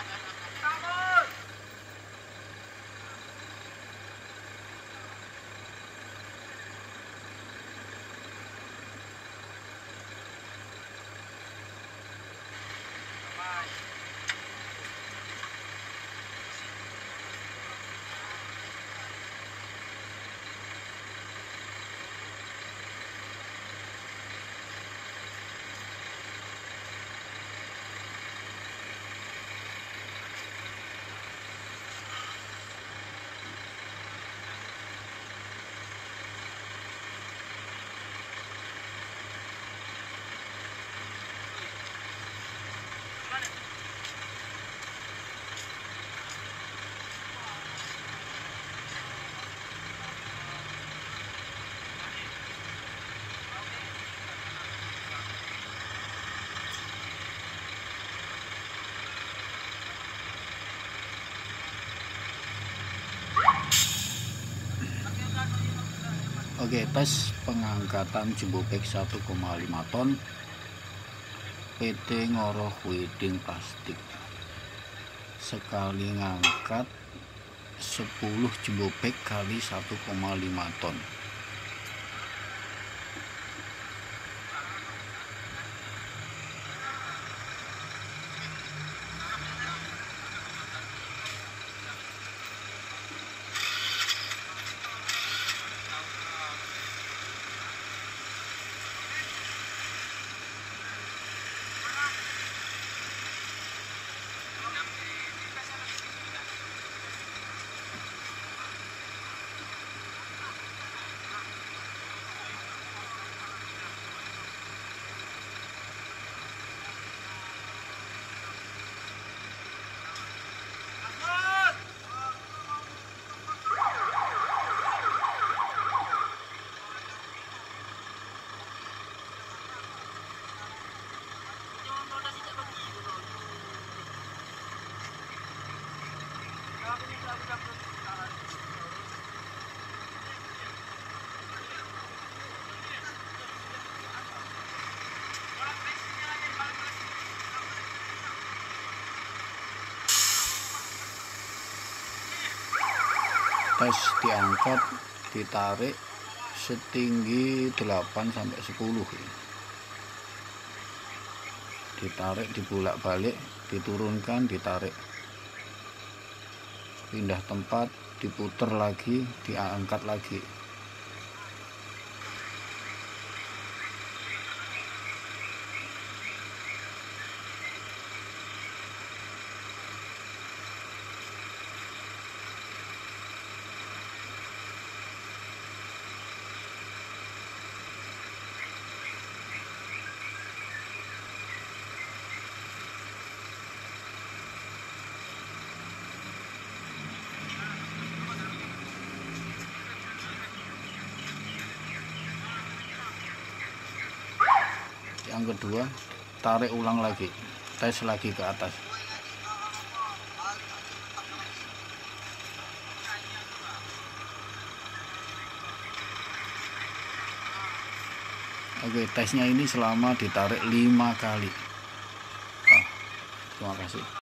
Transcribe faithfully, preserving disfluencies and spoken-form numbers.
Oke, tes pengangkatan jumbo bag satu koma lima ton P T Ngoroh Wedding Plastik. Sekali ngangkat sepuluh jumbo bag kali satu koma lima ton. Tes diangkat, ditarik setinggi delapan sampai sepuluh. Ditarik, dibulak-balik, diturunkan, ditarik. Pindah tempat, diputer lagi, diangkat lagi. Yang kedua, tarik ulang lagi, tes lagi ke atas. Oke, tesnya ini selama ditarik lima kali. Oh, terima kasih.